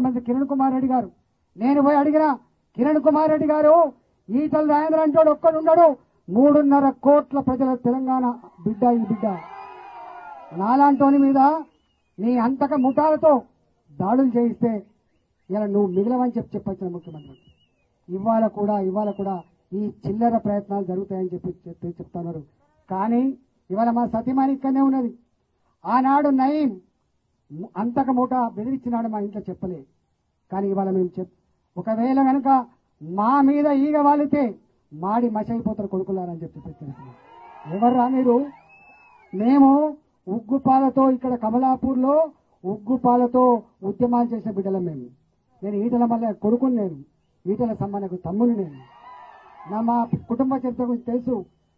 ముఖ్యమంత్రి కిరణ్ కుమార్ రెడ్డి గారు నేను పోయి అడిగిన కిరణ్ కుమార్ రెడ్డి గారు ఈటల రాజేంద్ర అంటోడు ఒక్కడున్నాడు 3.5 కోట్ల ప్రజల తెలంగాణ బిడ్డ ఈ బిడ్డ నాలాంటోని మీద నీ అంతక ముఠాలతో దాడులు చేయిస్తే ఇలా నువ్వు మిగిలవని చెప్పొచ్చిన ముఖ్యమంత్రి ఇవాళ కూడా ఈ చిల్లర ప్రయత్నాలు జరుగుతాయని చెప్తున్నారు. కానీ ఇవాళ మా సతీమణి ఇక్కడనే ఉన్నది. ఆనాడు నయీం అంతక మూట బెదిరించినాడు మా ఇంట్లో చెప్పలే. కానీ ఇవాళ మేము ఒకవేళ కనుక మా మీద ఈగ వాలితే మాడి మసైపోతారు కొడుకులారని చెప్పి ఎవర్రా మీరు? మేము ఉగ్గుపాలతో ఇక్కడ కమలాపూర్లో ఉగ్గుపాలతో ఉద్యమాలు చేసిన బిడ్డలం మేము. నేను ఈటల మళ్ళీ కొడుకుని, నేను ఈటల సమ్మనకు తమ్ముని, నేను మా కుటుంబ చరిత్ర గురించి తెలుసు.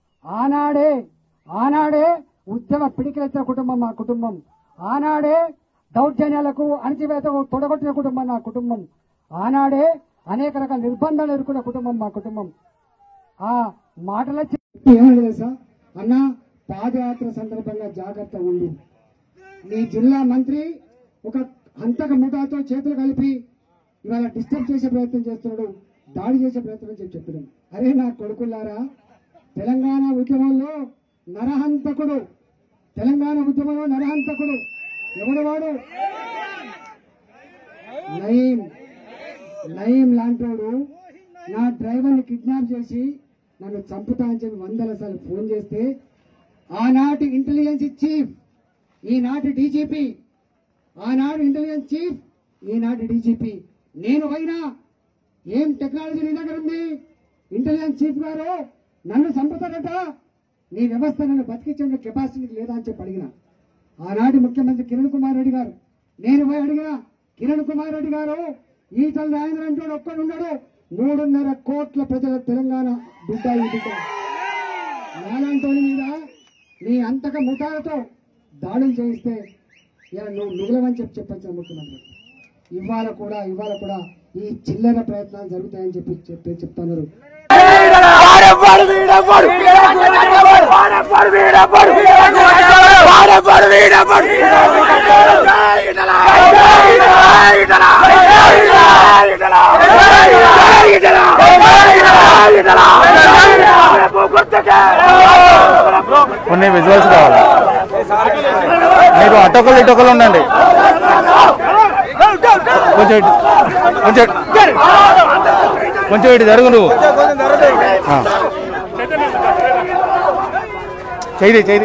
ఆనాడే ఉద్యమ పిడికిలెత్తిన కుటుంబం మా కుటుంబం. ఆనాడే దౌర్జన్యాలకు అణచివేతకు తొడగొట్టిన కుటుంబం నా కుటుంబం. ఆనాడే అనేక రకాల నిర్బంధాలు ఎదుర్కొన్న కుటుంబం మా కుటుంబం. ఆ మాటల తెలుసా అన్న, పాదయాత్ర సందర్భంగా జాగ్రత్త ఉండు. మీ జిల్లా మంత్రి ఒక అంతక ముఠాతో చేతులు కలిపి ఇవాళ డిస్టర్బ్ చేసే ప్రయత్నం చేస్తున్నాడు, దాడి చేసే ప్రయత్నం చెప్తున్నాడు. అరే నా కొడుకులారా, తెలంగాణ ఉద్యమంలో నరహంతకుడు ఎవడు వాడు? నయీం లాంటోడు నా డ్రైవర్ని కిడ్నాప్ చేసి నన్ను చంపుతా అని చెప్పి 100 సార్లు ఫోన్ చేస్తే ఆనాటి ఇంటెలిజెన్స్ చీఫ్ ఈనాటి డీజీపీ, నేను పోయినా ఏం టెక్నాలజీ నీ దగ్గర ఉంది? ఇంటెలిజెన్స్ చీఫ్ గారు నన్ను చంపుతారట, నీ వ్యవస్థ నన్ను బతికించే కెపాసిటీ లేదా అని చెప్పి అడిగిన ఆనాటి ముఖ్యమంత్రి కిరణ్ కుమార్ రెడ్డి గారు. నేను పోయి అడిగిన కిరణ్ కుమార్ రెడ్డి గారు ఈటల రాజేంద్ర అంటోడు ఒక్కడున్నాడు 3.5 కోట్ల ప్రజల తెలంగాణ బిడ్డ ఈ బిడ్డ నాలాంటోని మీద నీ అంతక ముఠాలతో దాడులు చేయిస్తే ఇలా నువ్వు మిగిలవని చెప్పొచ్చిన ముఖ్యమంత్రి ఇవాళ కూడా ఈ చిల్లర ప్రయత్నాలు జరుగుతాయని చెప్పి చెప్తున్నారు. కొన్ని విజువల్స్ కావాలి. మీరు అటొకలు ఉండండి. కొంచెం ఇటు జరుగు. నువ్వు చేయి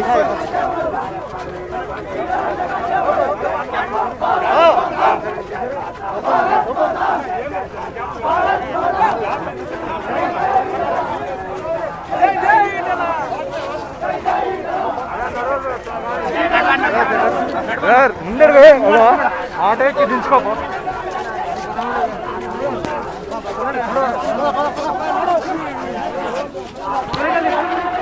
ముందర ఆటో ఎక్కి దించుకో.